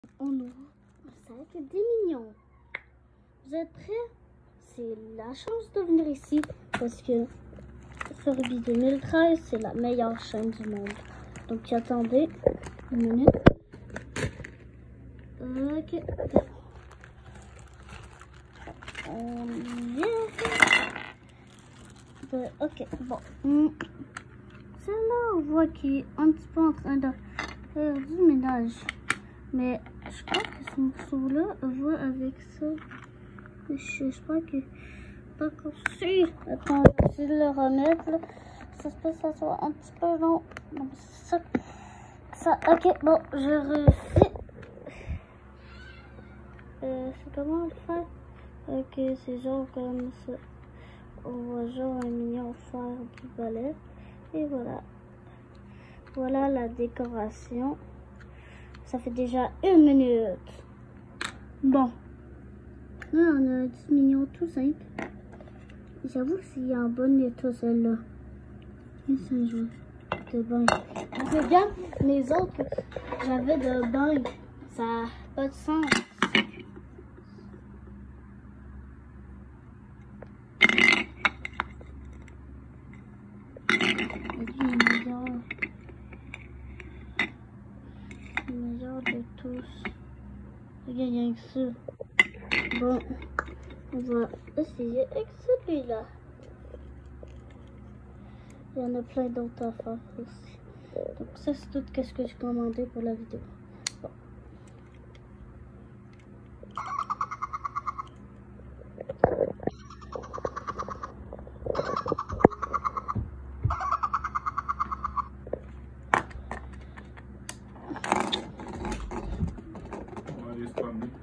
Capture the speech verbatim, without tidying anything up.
On ouvre un sac des mignons. Vous êtes prêts? C'est la chance de venir ici parce que Furby deux mille treize, c'est la meilleure chaîne du monde. Donc attendez une minute. Ok. On y est. Euh, ok, bon. Celle-là, on voit qu'il est un petit peu en train de faire du ménage. Mais je crois que ce morceau-là va avec ça. Je, je crois que pas encore sûr. Attends, je vais essayer de le remettre. Là. Ça se peut que ça soit un petit peu long. Donc, ça, ça, ok, bon, je refais. Euh, c'est comment le faire? Ok, c'est genre comme ça. On va genre un mignon faire du balai. Et voilà. Voilà la décoration. Ça fait déjà une minute. Bon. Là, on a un petit mignon tout simple. J'avoue que s'il y a un bon état, celle-là. Et c'est un jeu de bain. Regarde les autres que j'avais de bain. Ça n'a pas de sens. Le meilleur de tous. Regarde, rien que ça. Bon, on va essayer avec celui-là. Il y en a plein d'autres à faire aussi. Donc ça, c'est tout ce que j'ai commandé pour la vidéo. Bon. On va aller se promener.